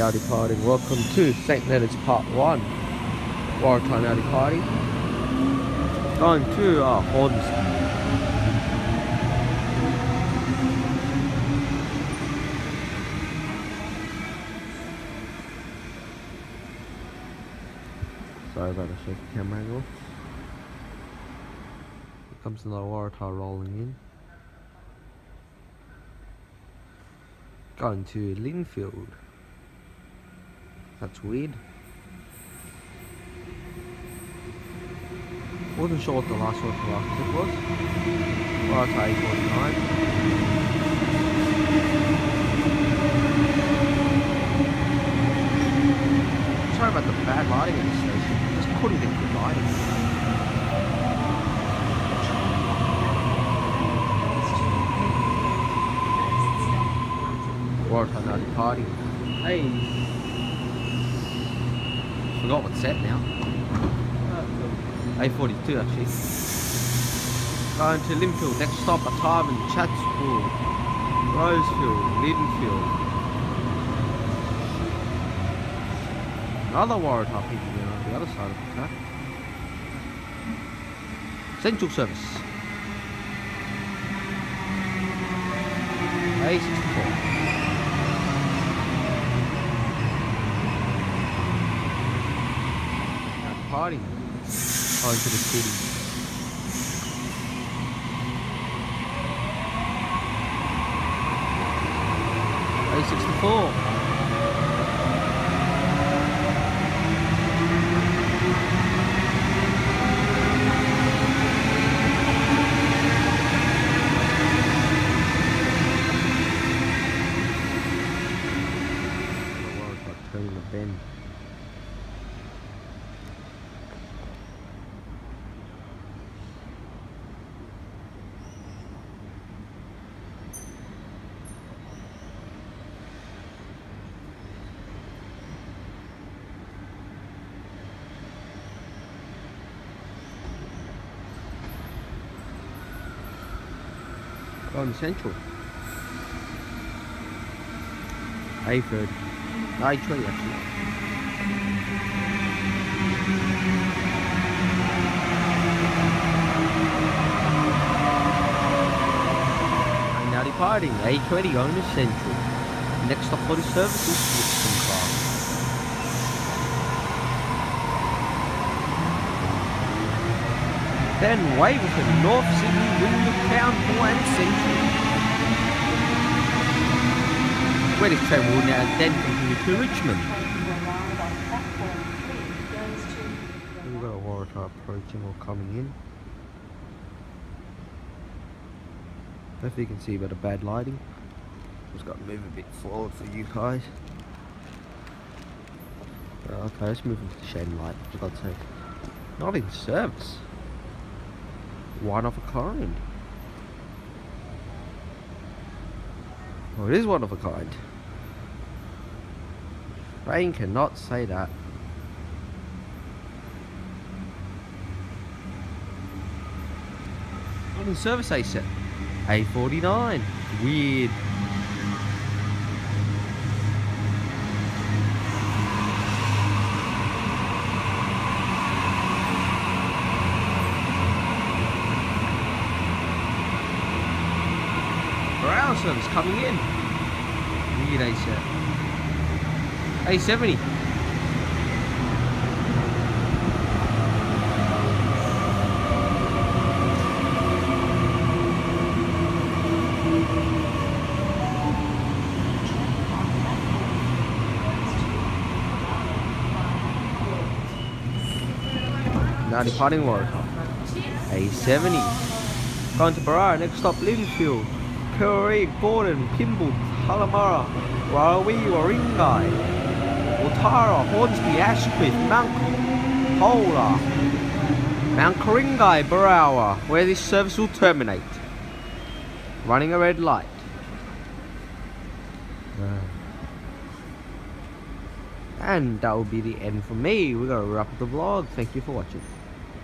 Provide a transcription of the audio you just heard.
now departing. Welcome to St. Leonard's Part 1. Waratah now departing. Going to Hornsby. Sorry about the shaky camera angle. Here comes another Waratah rolling in. Going to Lindfield. That's weird. Wasn't sure what the last one for last tip was. Waratah A49. Sorry about the bad lighting at this station. I just couldn't get good lighting. Waratah now departing. Hey! Forgot what's set now. A42 actually. Going to Lindfield. Next stop Artarmon, Chatswood, Rosefield, Linfield. Another Waratah people there on the other side of the track. Central service. A64. Party going to the city. A64. Turning the bend. On Central. A30. A20 actually. And now departing. A20 going to Central. Next stop for the service is Wixton Clark. Then Waverton, North Sydney, Wyndham, Townsville and Central. Where this train will now then continue to Richmond. We've got a Waratah approaching or coming in. Hopefully you can see about the bad lighting. Just got to move a bit forward for you guys. Okay, let's move into the shading light, for God's sake. Not in service. One of a kind. Well, it is one of a kind. Rain cannot say that. Not in service A7. A49. Weird. Brown service coming in. Weird A7. A70. Now departing Waratah. A70. Going to Barara, next stop Lindfield. Curry, Gordon, Pimble, Hallamara, Warrawee, Warringai, Otara, Hornsby, Ashcliffe, Mount Cola, Mount Coringai, Barawa, where this service will terminate. Running a red light. And that will be the end for me. We're going to wrap up the vlog. Thank you for watching.